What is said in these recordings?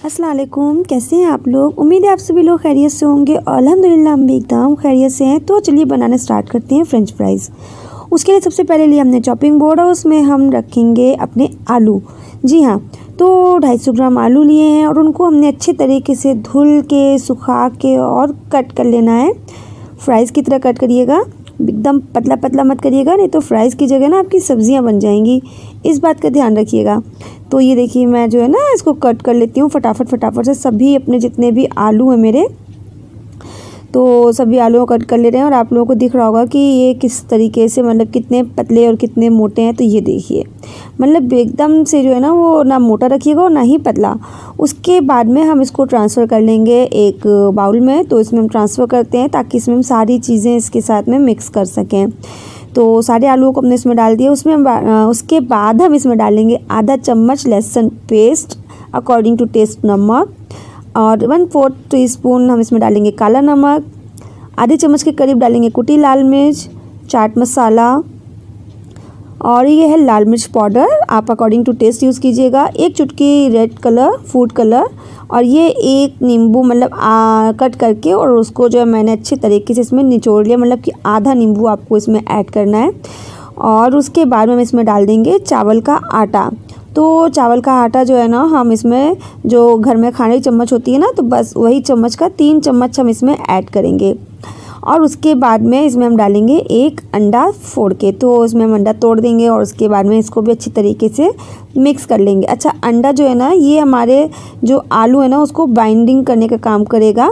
अस्सलाम वालेकुम, कैसे हैं आप लोग। उम्मीद है आप सभी लोग खैरियत से होंगे और अल्हम्दुलिल्लाह हम भी एकदम खैरियत से हैं। तो चलिए बनाना स्टार्ट करते हैं फ्रेंच फ्राइज़। उसके लिए सबसे पहले लिए हमने चॉपिंग बोर्ड और उसमें हम रखेंगे अपने आलू। जी हाँ, तो 250 ग्राम आलू लिए हैं और उनको हमने अच्छे तरीके से धुल के, सुखा के और कट कर लेना है। फ्राइज़ की तरह कट करिएगा, एकदम पतला पतला मत करिएगा, नहीं तो फ्राइज़ की जगह ना आपकी सब्जियां बन जाएंगी। इस बात का ध्यान रखिएगा। तो ये देखिए मैं जो है ना इसको कट कर लेती हूँ फटाफट से। सभी अपने जितने भी आलू हैं मेरे, तो सभी आलू को कट कर ले रहे हैं और आप लोगों को दिख रहा होगा कि ये किस तरीके से, मतलब कितने पतले और कितने मोटे हैं। तो ये देखिए, मतलब एकदम से जो है ना वो ना मोटा रखिएगा और ना ही पतला। उसके बाद में हम इसको ट्रांसफ़र कर लेंगे एक बाउल में। तो इसमें हम ट्रांसफ़र करते हैं ताकि इसमें हम सारी चीज़ें इसके साथ में मिक्स कर सकें। तो सारे आलूओं को हमने इसमें डाल दिया। उसके बाद हम इसमें डालेंगे आधा चम्मच लहसुन पेस्ट, अकॉर्डिंग टू टेस्ट नमक, और 1/4 टीस्पून हम इसमें डालेंगे काला नमक, आधे चम्मच के करीब डालेंगे कुटी लाल मिर्च, चाट मसाला, और ये है लाल मिर्च पाउडर, आप अकॉर्डिंग टू टेस्ट यूज़ कीजिएगा। एक चुटकी रेड कलर, फूड कलर, और ये एक नींबू मतलब कट करके और उसको जो है मैंने अच्छे तरीके से इसमें निचोड़ लिया, मतलब कि आधा नींबू आपको इसमें ऐड करना है। और उसके बाद में हम इसमें डाल देंगे चावल का आटा। तो चावल का आटा जो है ना, हम इसमें जो घर में खाने की चम्मच होती है ना, तो बस वही चम्मच का 3 चम्मच हम इसमें ऐड करेंगे। और उसके बाद में इसमें हम डालेंगे एक अंडा फोड़ के। तो इसमें हम अंडा तोड़ देंगे और उसके बाद में इसको भी अच्छी तरीके से मिक्स कर लेंगे। अच्छा, अंडा जो है ना ये हमारे जो आलू है ना उसको बाइंडिंग करने का काम करेगा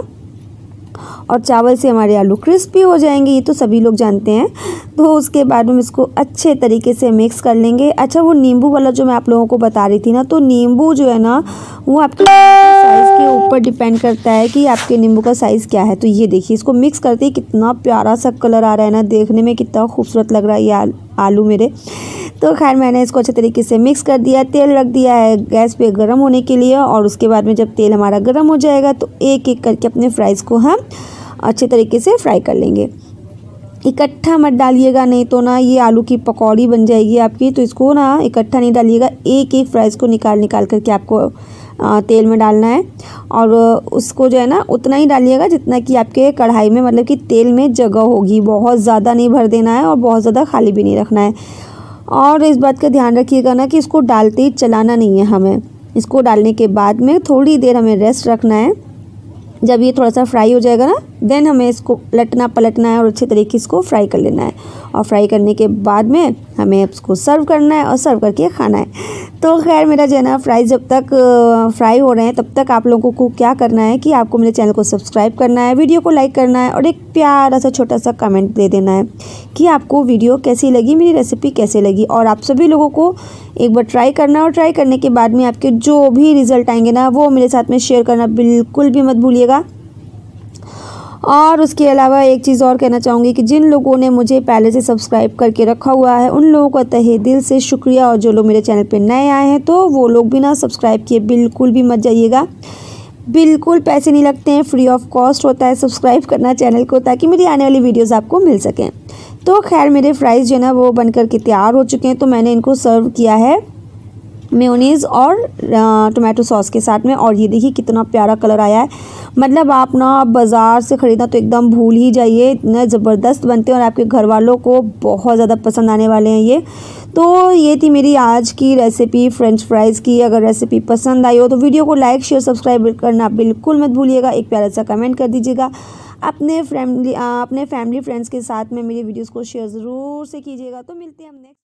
और चावल से हमारे आलू क्रिस्पी हो जाएंगे, ये तो सभी लोग जानते हैं। तो उसके बाद हम इसको अच्छे तरीके से मिक्स कर लेंगे। अच्छा, वो नींबू वाला जो मैं आप लोगों को बता रही थी ना, तो नींबू जो है ना वो आपके साइज़ के ऊपर डिपेंड करता है कि आपके नींबू का साइज़ क्या है। तो ये देखिए, इसको मिक्स करते ही कितना प्यारा सा कलर आ रहा है ना, देखने में कितना खूबसूरत लग रहा है ये आलू मेरे। तो खैर मैंने इसको अच्छे तरीके से मिक्स कर दिया। तेल रख दिया है गैस पे गर्म होने के लिए, और उसके बाद में जब तेल हमारा गर्म हो जाएगा तो एक एक करके अपने फ्राइज़ को हम अच्छे तरीके से फ्राई कर लेंगे। इकट्ठा मत डालिएगा, नहीं तो ना ये आलू की पकौड़ी बन जाएगी आपकी। तो इसको ना इकट्ठा नहीं डालिएगा, एक एक फ्राइज़ को निकाल करके आपको तेल में डालना है। और उसको जो है ना उतना ही डालिएगा जितना कि आपके कढ़ाई में, मतलब कि तेल में जगह होगी। बहुत ज़्यादा नहीं भर देना है और बहुत ज़्यादा खाली भी नहीं रखना है। और इस बात का ध्यान रखिएगा ना कि इसको डालते ही चलाना नहीं है हमें। इसको डालने के बाद में थोड़ी देर हमें रेस्ट रखना है। जब ये थोड़ा सा फ्राई हो जाएगा ना, देन हमें इसको पलटना है और अच्छे तरीके से इसको फ्राई कर लेना है। और फ्राई करने के बाद में हमें इसको सर्व करना है और सर्व करके खाना है। तो खैर मेरा जो है ना फ्राइज़ जब तक फ्राई हो रहे हैं तब तक आप लोगों को क्या करना है कि आपको मेरे चैनल को सब्सक्राइब करना है, वीडियो को लाइक करना है और एक प्यारा सा छोटा सा कमेंट दे देना है कि आपको वीडियो कैसी लगी, मेरी रेसिपी कैसे लगी। और आप सभी लोगों को एक बार ट्राई करना, और ट्राई करने के बाद में आपके जो भी रिज़ल्ट आएंगे ना वो मेरे साथ में शेयर करना बिल्कुल भी मत भूलिएगा। और उसके अलावा एक चीज़ और कहना चाहूँगी कि जिन लोगों ने मुझे पहले से सब्सक्राइब करके रखा हुआ है उन लोगों का तहे दिल से शुक्रिया, और जो लोग मेरे चैनल पे नए आए हैं तो वो लोग भी ना सब्सक्राइब किए बिल्कुल भी मत जाइएगा। बिल्कुल पैसे नहीं लगते हैं, फ्री ऑफ कॉस्ट होता है सब्सक्राइब करना चैनल को, ताकि मेरी आने वाली वीडियोज़ आपको मिल सकें। तो खैर मेरे फ्राइज़ जो है ना वो बन कर के तैयार हो चुके हैं। तो मैंने इनको सर्व किया है मेयोनीज़ और टोमेटो सॉस के साथ में। और ये देखिए कितना प्यारा कलर आया है, मतलब आप ना बाज़ार से ख़रीदना तो एकदम भूल ही जाइए, इतने ज़बरदस्त बनते हैं और आपके घर वालों को बहुत ज़्यादा पसंद आने वाले हैं ये। तो ये थी मेरी आज की रेसिपी फ्रेंच फ्राइज़ की। अगर रेसिपी पसंद आई हो तो वीडियो को लाइक शेयर सब्सक्राइब करना बिल्कुल मत भूलिएगा। एक प्यारा सा कमेंट कर दीजिएगा। अपने फैमिली फ्रेंड्स के साथ में मेरी वीडियोज़ को शेयर ज़रूर से कीजिएगा। तो मिलते हैं हम नेक्स्ट